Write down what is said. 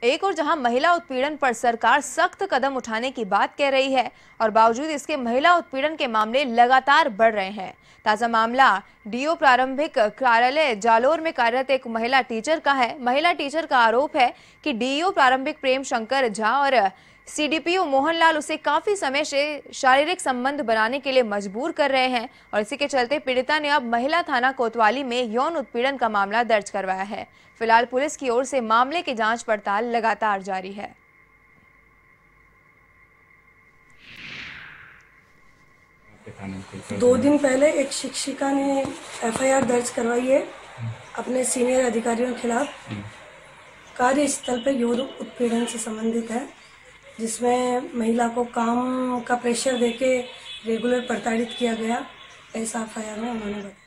एक और जहां महिला उत्पीड़न पर सरकार सख्त कदम उठाने की बात कह रही है और बावजूद इसके महिला उत्पीड़न के मामले लगातार बढ़ रहे हैं। ताजा मामला डीओ प्रारंभिक कार्यालय जालोर में कार्यरत एक महिला टीचर का है। महिला टीचर का आरोप है कि डीओ प्रारंभिक प्रेम शंकर झा और सीडीपीओ मोहनलाल उसे काफी समय से शारीरिक संबंध बनाने के लिए मजबूर कर रहे हैं और इसी के चलते पीड़िता ने अब महिला थाना कोतवाली में यौन उत्पीड़न का मामला दर्ज करवाया है। फिलहाल पुलिस की ओर से मामले की जांच पड़ताल लगातार जारी है। दो दिन पहले एक शिक्षिका ने एफआईआर दर्ज करवाई है अपने सीनियर अधिकारियों के खिलाफ। कार्यस्थल पर यौन उत्पीड़न से संबंधित है, जिसमें महिला को काम का प्रेशर देके रेगुलर प्रताड़ित किया गया, ऐसा एफआईआर में उन्होंने बताया।